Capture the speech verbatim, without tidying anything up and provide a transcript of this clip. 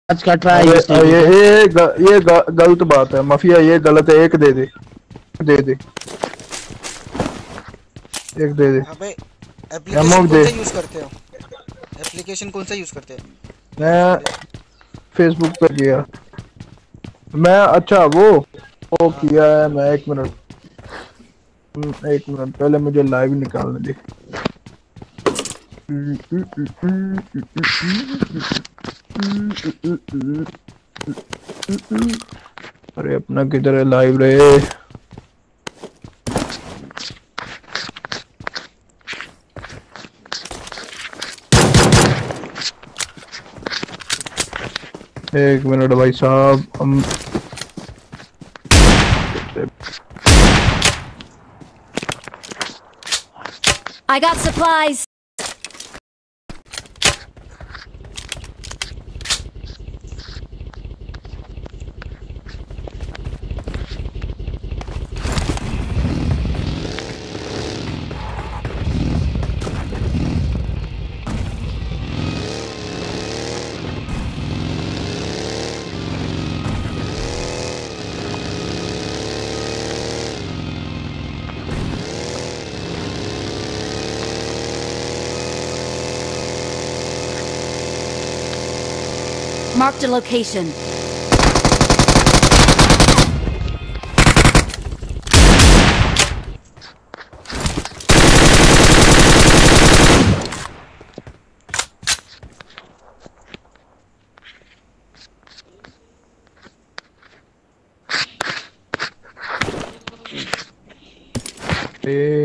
आज का ट्राई अरे यूज ये ये ग, ये ग, गलत बात है माफिया, ये गलत है। एक दे दे, दे दे, एक दे दे। अबे एप्लीकेशन एमओ कौन दे। सा यूज करते हो? एप्लीकेशन कौन सा यूज करते हैं? मैं फेसबुक पे किया मैं। अच्छा वो वो हाँ। किया है मैं। एक मिनट, हम्म, एक मिनट पहले मुझे लाइव निकालने दे। अरे अपना किधर है लाइव रे? एक मिनट भाई साहब, हम I got supplies. Marked a location. A